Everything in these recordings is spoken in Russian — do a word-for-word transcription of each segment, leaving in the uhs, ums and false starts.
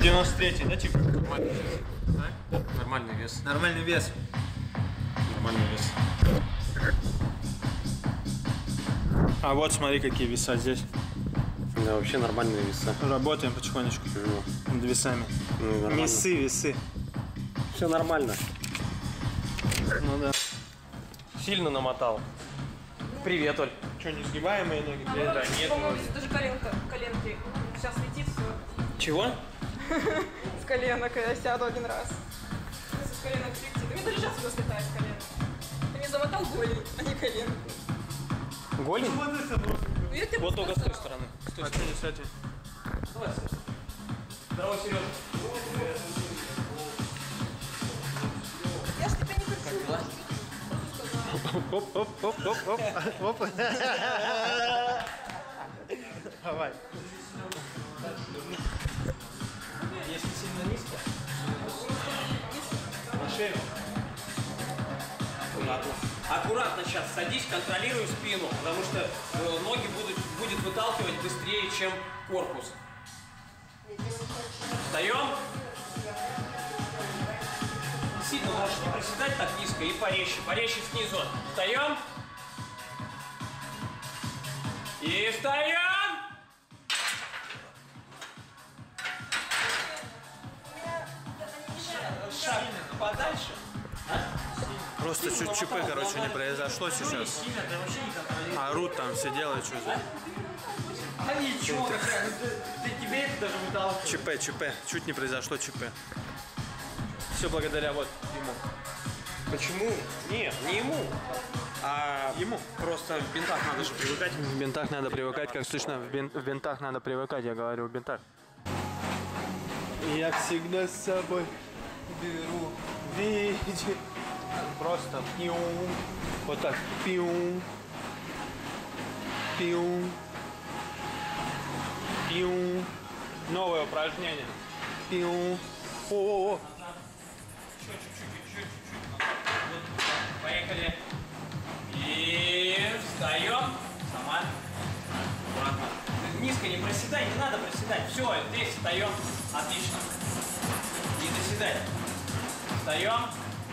девяносто третий, да, типа? Нормальный вес. А? Нормальный вес. Нормальный вес. Нормальный вес. А вот смотри, какие веса здесь. Да, вообще нормальные веса. Работаем потихонечку Ну, над весами. ну, Весы, весы. Все нормально. Ну да. Сильно намотал. Привет, Оль. Что, не сгибаемые ноги? А Да, ну, нет. по-моему, здесь даже коленка, коленки. Сейчас летит все. Чего? С коленок я сяду один раз. С коленок летит. У меня даже сейчас уже слетает с коленок. Ты мне замотал голень, а не коленку. Голень? Ну, я тебе Вот только с той сказала. стороны. С той А что, не кстати? Давай, здорово, Сережа. Я ж тебя не хочу. Оп, оп, оп, оп, оп, оп. Давай. Если сильно низко, на шею. Аккуратно. Аккуратно сейчас садись, контролируй спину, потому что э, ноги будут, будет выталкивать быстрее, чем корпус. Встаем. Сильно можешь не приседать так низко и порезче, порезче снизу. Встаем. И встаем. Шаг подальше. Просто чуть ЧП, короче, не произошло сейчас. Орут там, все делают что-то. А ничего, ты, ты, тебе это даже выталкивает. ЧП, ЧП. Чуть не произошло ЧП. Все благодаря вот ему. Почему? Нет, не ему. А Ему. просто в бинтах надо же привыкать. В бинтах надо привыкать, как слышно, в, бин- в бинтах надо привыкать, я говорю, в бинтах. Я всегда с собой беру види. Просто пиу. Вот так. Пиу. Пиу. Пиу. Новое упражнение. Пиу. О. Поехали. И встаем. Сама. Аккуратно. Низко не проседай, не надо проседать. Все, здесь встаем. Отлично. Не доседай. Встаем.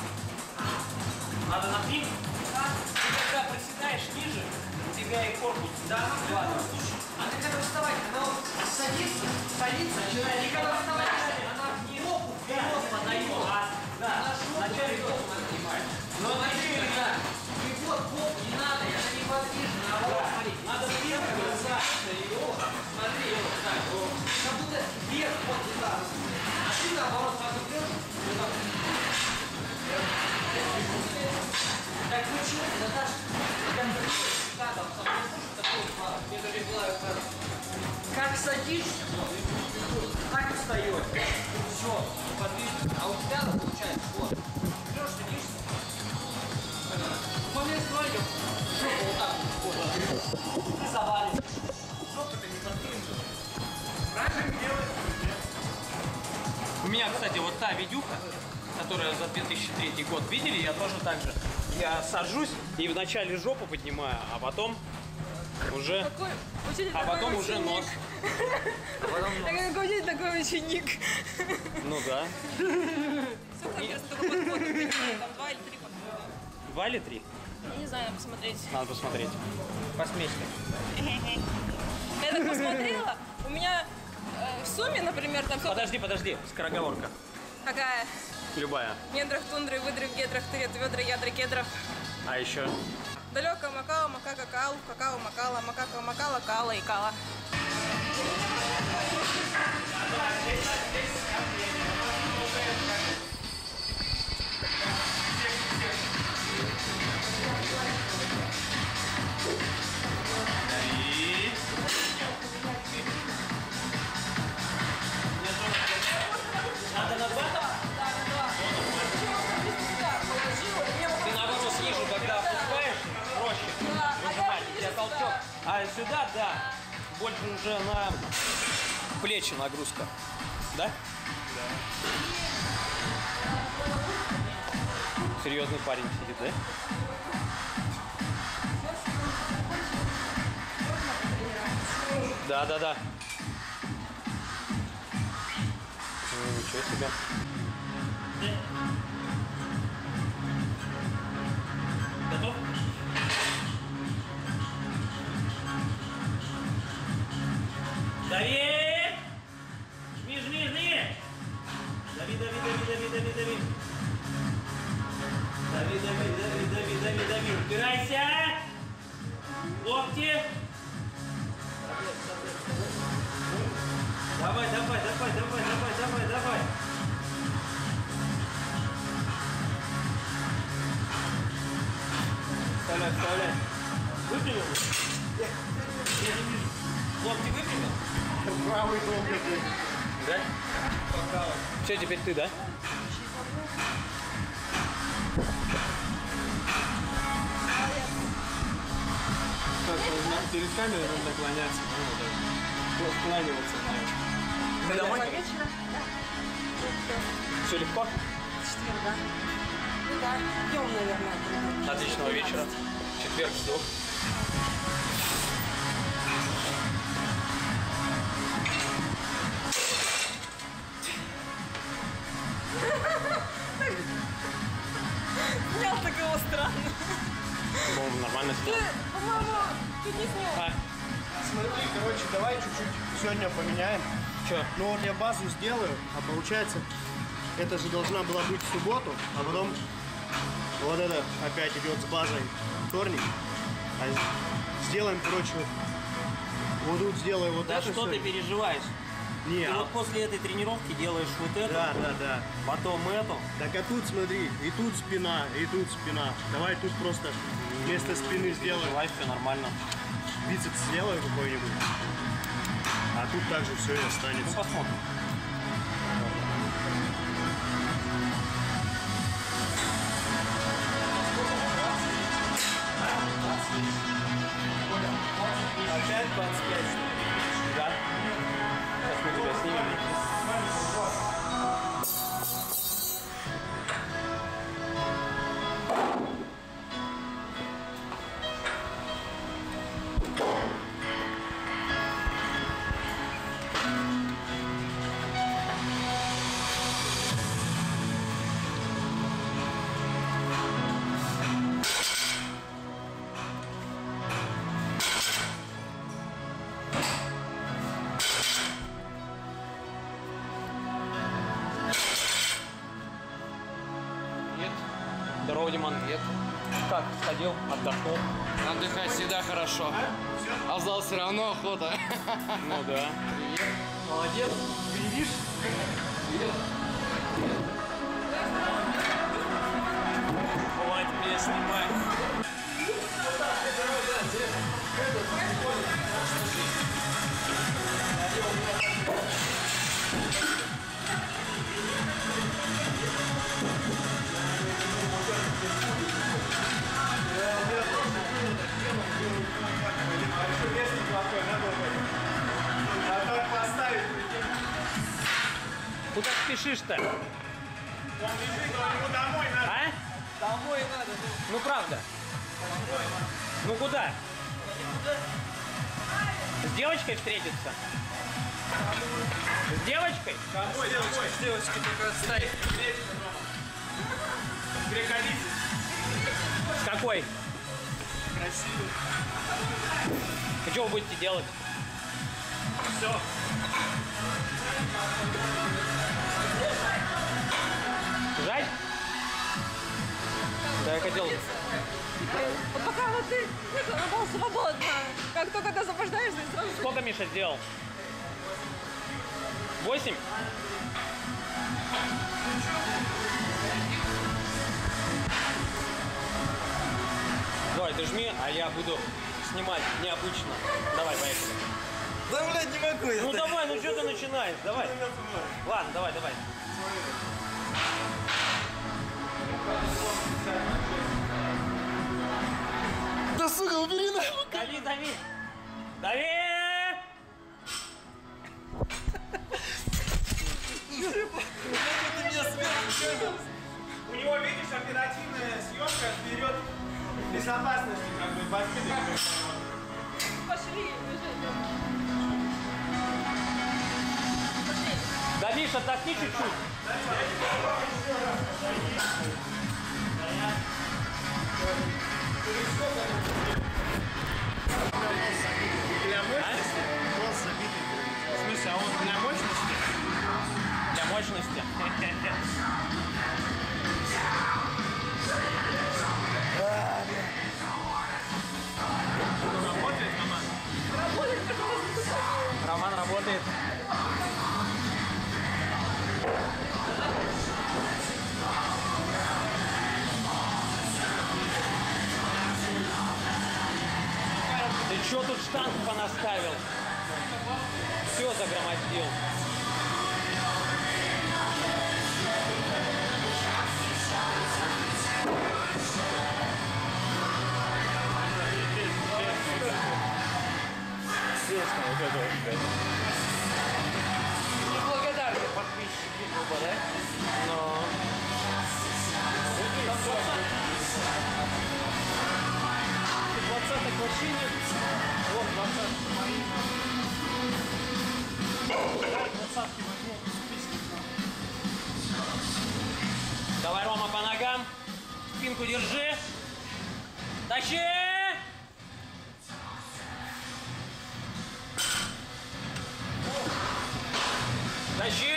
Надо напрямик. Ты когда проседаешь ниже, у тебя и корпус. Да, ладно. А ты когда вставать, она вот садится, садится, начинает. И когда вставать, она в попу вперед подает. Да, вначале корпус поднимает. Но вначале, да. И вот попу не надо, и она неподвижна, наоборот, смотри. Надо вверх бросать. Смотри, вот так, вот. Как будто вверх, вот туда. А ты наоборот подберешь, вот так. Так почему, Наташа? Как там, как садишься, так и встаешь. Все, подвижно. А у тебя получается, вот. Берешь, садишься. В момент ноги, жопу вот так вот. Ты заваливаешь. Жопу-то не подвижна. Правильно делаешь? У меня, кстати, вот та видюха, которая за две тысячи третий год, видели, я тоже так же. Я сажусь и вначале жопу поднимаю, а потом уже, Какой, учитель, а такой потом уже ученик. нос. А потом нос. Так какой учитель, такой ученик. Ну да. Сколько интересно, только подходов принимает? Там два или три подхода. Два или три? Я не знаю, посмотреть. Надо посмотреть. Посмейся. Я так посмотрела, у меня э, в сумме, например, там сколько... Подожди, подожди, скороговорка. Какая? Любая. Мендрах, тундры, выдры, в гедрах, тырет, ведра, ядра, кедров. А еще? Далеко макао, макака, кал, какао, макала, макака, макала, кала и кала. И... Надо на два? Ты наоборот снизу, когда опускаешь, проще выжимать, у тебя толчок. А сюда, да, больше уже на плечи нагрузка. Да? Да. Серьезный парень сидит, да? Да, да, да. Ничего себе. Готов? Дави! Жми, жми, жми! Дави, дави, дави, дави, дави, дави. Дави, дави, дави, дави, дави, дави. Упирайся! Локти! Давай, давай, давай, давай, давай, давай, давай. Вставляй, вставляй. Выпрямил? Я не вижу. Локти выпрямил? Правый долго. Да? Все, теперь ты, да? Перед камерой надо наклоняться. Наклониваться. Ты домой? Вечера? Да. Все легко? Четверг, да. Ну да, идем, наверное. Отличного вечера. Четверг жду. Снял такого странно. По-моему, нормально Ты, снял. по-моему, чуть не снял. А, Смотри, короче, давай чуть-чуть сегодня поменяем. что? Ну вот я базу сделаю, а получается, это же должна была быть в субботу, а потом вот это опять идет с базой вторник. А сделаем, короче, вот тут сделаю вот Да это. что всё. ты переживаешь? Не, Ты а- вот после этой тренировки делаешь вот это, Да, да, да. потом эту. Так а тут смотри, и тут спина, и тут спина. Давай тут просто вместо спины сделаем. Давай, все нормально. Бицепс сделаю какой-нибудь. А тут также все и Ну, останется. посмотрим. Опять двадцать пять. Да? Сейчас мы тебя снимем. Нет, Здорово, Диман. нет. Как, сходил, отдохнул? Отдыхать всегда хорошо. А в зал все равно охота. Ну да. Молодец, видишь? Бывает, меня снимает. А как поставить? Куда спешишь-то? Он лежит, но ему домой надо. А? Домой надо. Ну правда. Ну куда? С девочкой встретиться? С девочкой? Домой, домой. Девочка только отставить. С какой? Красивый. И что вы будете делать? Все. Жать? Да, я хотел... Вот пока вот ты это, был свободно. Как только ты освобождаешься, сразу... Сколько Миша сделал? Восемь? Давай, ты жми, а я буду снимать необычно. Давай, поехали. Да, блядь, не могу я. Ну давай, ну что ты начинаешь? Давай. Ладно, давай, давай. Да, сука, убери нахуй. Дави, дави. Дави! Ты меня сверху. У него, видишь, оперативная съемка вперед безопасности, как бы, воспитывает. Пошли, бежи. Да Да, Миша, отдохни чуть-чуть. Для мощности? Нос забитый. В смысле, а он для мощности? Для мощности. Работает, мама? Работает, как у нас не кусает. Роман работает. Ты чё тут штанг понаставил? Все загромоздил. Неблагодарные подписчики Ютуба, да? Но... двадцаток вообще нет. Вот двадцатки. Двадцатки возьму. Давай, Рома, по ногам. Спинку держи. Тащи! Тащи!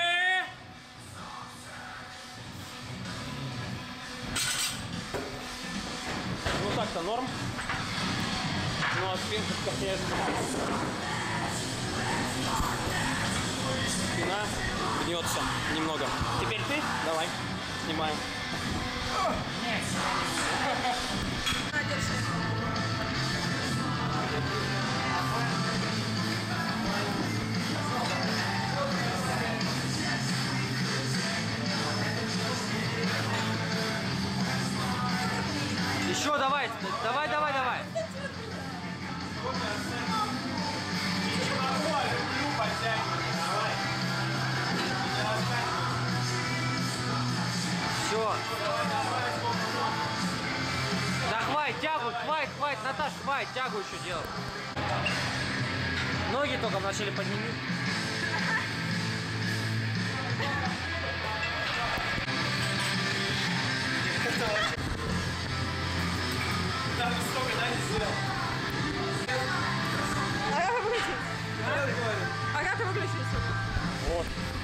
Ну так-то норм. Ну а спинка, конечно. Спина гнется немного. Теперь ты? Давай. Снимаем. На, держи. Еще давай, давай, давай, давай. Все. Да хватит, тягу, хватит, хватит, Наташа, хватит, тягу еще делать. Ноги только вначале подними. Так, столько, да, не сделал. А как выключить? А как выключить? Вот.